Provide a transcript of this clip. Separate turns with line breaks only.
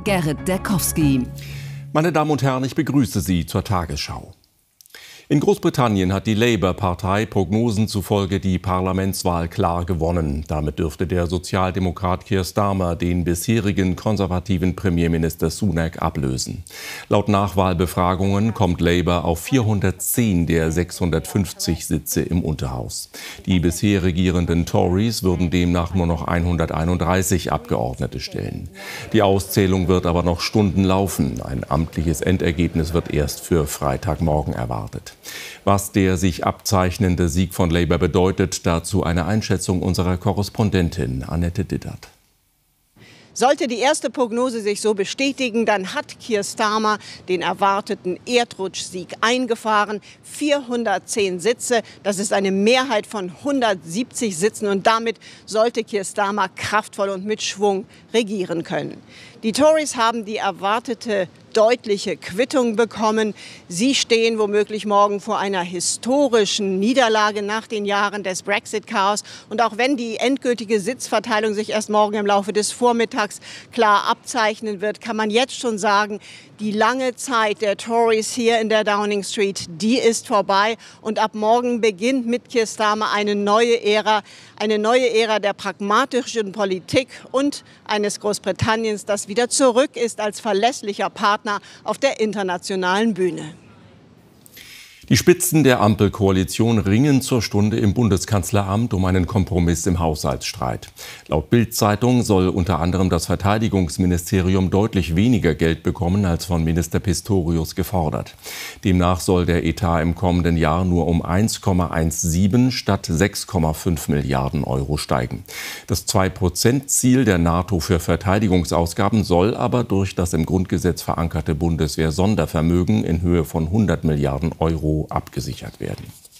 Gerrit Derkowski.
Meine Damen und Herren, ich begrüße Sie zur Tagesschau. In Großbritannien hat die Labour-Partei Prognosen zufolge die Parlamentswahl klar gewonnen. Damit dürfte der Sozialdemokrat Keir Starmer den bisherigen konservativen Premierminister Sunak ablösen. Laut Nachwahlbefragungen kommt Labour auf 410 der 650 Sitze im Unterhaus. Die bisher regierenden Tories würden demnach nur noch 131 Abgeordnete stellen. Die Auszählung wird aber noch Stunden laufen. Ein amtliches Endergebnis wird erst für Freitagmorgen erwartet. Was der sich abzeichnende Sieg von Labour bedeutet, dazu eine Einschätzung unserer Korrespondentin Annette Dittert.
Sollte die erste Prognose sich so bestätigen, dann hat Keir Starmer den erwarteten Erdrutschsieg eingefahren. 410 Sitze, das ist eine Mehrheit von 170 Sitzen und damit sollte Keir Starmer kraftvoll und mit Schwung regieren können. Die Tories haben die erwartete deutliche Quittung bekommen. Sie stehen womöglich morgen vor einer historischen Niederlage nach den Jahren des Brexit-Chaos. Und auch wenn die endgültige Sitzverteilung sich erst morgen im Laufe des Vormittags klar abzeichnen wird, kann man jetzt schon sagen, die lange Zeit der Tories hier in der Downing Street, die ist vorbei. Und ab morgen beginnt mit Keir Starmer eine neue Ära der pragmatischen Politik und eines Großbritanniens, das wieder zurück ist als verlässlicher Partner auf der internationalen Bühne.
Die Spitzen der Ampelkoalition ringen zur Stunde im Bundeskanzleramt um einen Kompromiss im Haushaltsstreit. Laut Bild-Zeitung soll unter anderem das Verteidigungsministerium deutlich weniger Geld bekommen als von Minister Pistorius gefordert. Demnach soll der Etat im kommenden Jahr nur um 1,17 statt 6,5 Milliarden Euro steigen. Das 2%-Ziel der NATO für Verteidigungsausgaben soll aber durch das im Grundgesetz verankerte Bundeswehr-Sondervermögen in Höhe von 100 Milliarden Euro abgesichert werden.